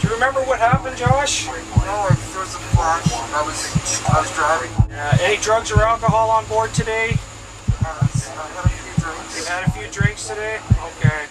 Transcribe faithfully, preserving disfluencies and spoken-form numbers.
you remember what happened, Josh? No, there was a flash. I was, I was driving. Uh, any drugs or alcohol on board today? Uh, I had a few drinks. You've had a few drinks today? Okay.